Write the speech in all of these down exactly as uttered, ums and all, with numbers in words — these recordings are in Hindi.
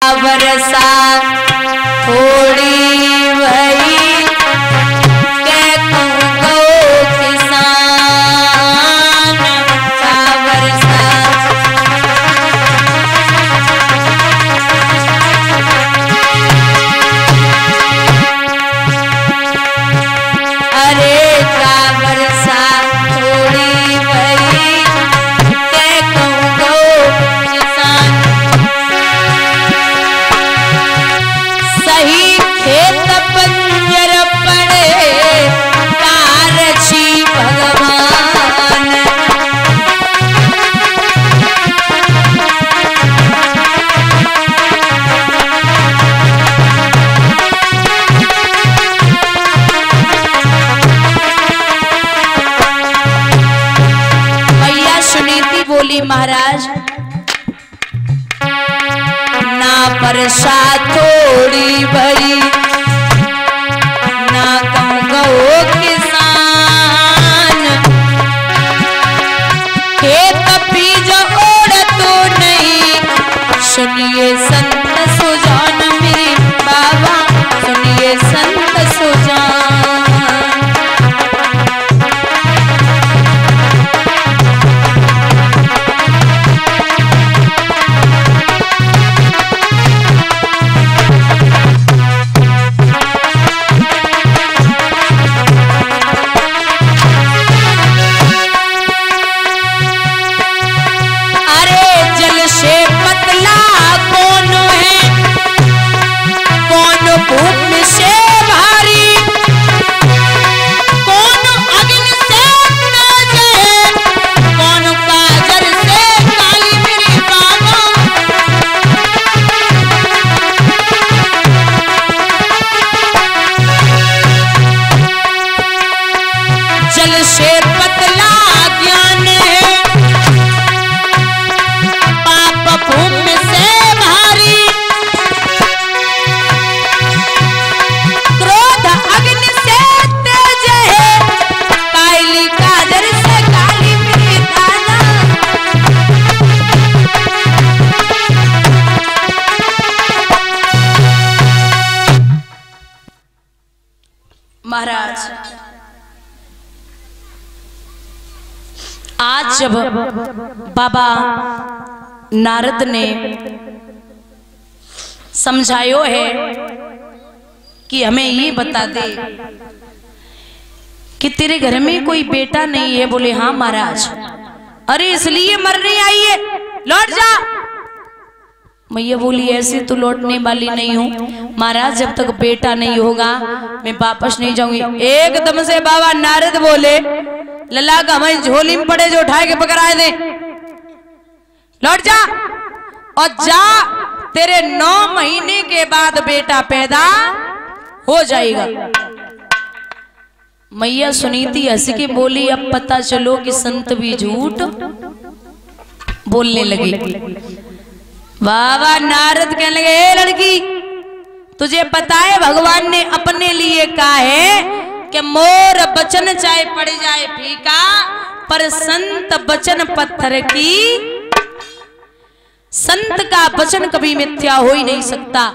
वर्षा थोड़ी भई के गो किसान का वर्षा। अरे का वर्षा थोड़ी भई के गो किसान सही खेत बंजर पड़े कारछी भगवान। मैया सुनीति बोली महाराज ना वर्षा थोड़ी भरी ना गो किसान खेत बीज ओढ़ तो नहीं। सुनिए संत सुजान मेरे बाबा सुनिए संत सुजान। भूमि से भारी कौन अग्नि से तेज है कौन काजल से काली मेरी बाबा। जल से पतला ज्ञान है पाप भूमि से भारी महाराज। आज जब बाबा नारद ने समझायो है कि हमें ये बता दे कि तेरे घर में कोई बेटा नहीं है। बोले हाँ महाराज। अरे इसलिए मरने आई है लौट जा। मैया बोली ऐसे तो लौटने वाली नहीं हूँ महाराज। जब तक बेटा नहीं होगा मैं वापस नहीं जाऊंगी। एकदम से बाबा नारद बोले लला का हमारी झोली में पड़े जो उठाए के पकड़ाए दे लौट जा और जा तेरे नौ महीने के बाद बेटा पैदा हो जाएगा। मैया सुनीति हंस के बोली अब पता चलो कि संत भी झूठ बोलने लगे। बाबा नारद कहने लगे ए लड़की तुझे पता है भगवान ने अपने लिए कहा है कि मोर बचन चाहे पड़ जाए फीका पर संत बचन पत्थर की। संत का वचन कभी मिथ्या हो ही नहीं सकता।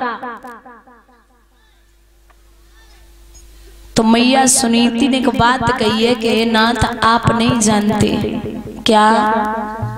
तो मैया सुनीति ने एक बात कही है कि नाथ आप नहीं जानते क्या